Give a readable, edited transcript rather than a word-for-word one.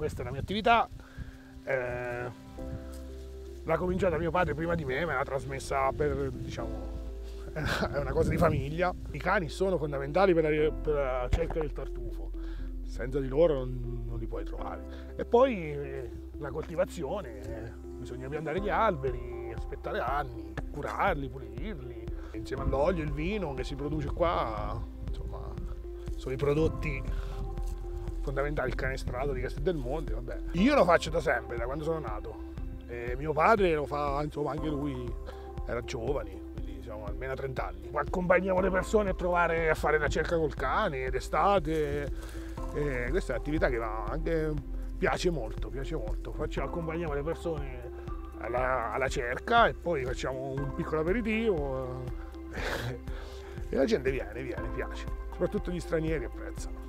questa è la mia attività. L'ha cominciata mio padre prima di me l'ha trasmessa per, diciamo, è una cosa di famiglia. I cani sono fondamentali per la ricerca del tartufo, senza di loro non li puoi trovare. E poi la coltivazione, bisogna piantare gli alberi, aspettare anni, curarli, pulirli, insieme all'olio e il vino che si produce qua, insomma, sono i prodotti fondamentali, il canestrato di Castel del Monte, vabbè. Io lo faccio da sempre, da quando sono nato. E mio padre lo fa, insomma, anche lui era giovane, quindi diciamo almeno 30 anni. Accompagniamo le persone a fare la cerca col cane d'estate. Questa è un'attività che anche piace molto. Accompagniamo le persone alla cerca e poi facciamo un piccolo aperitivo e la gente viene, piace, soprattutto gli stranieri apprezzano.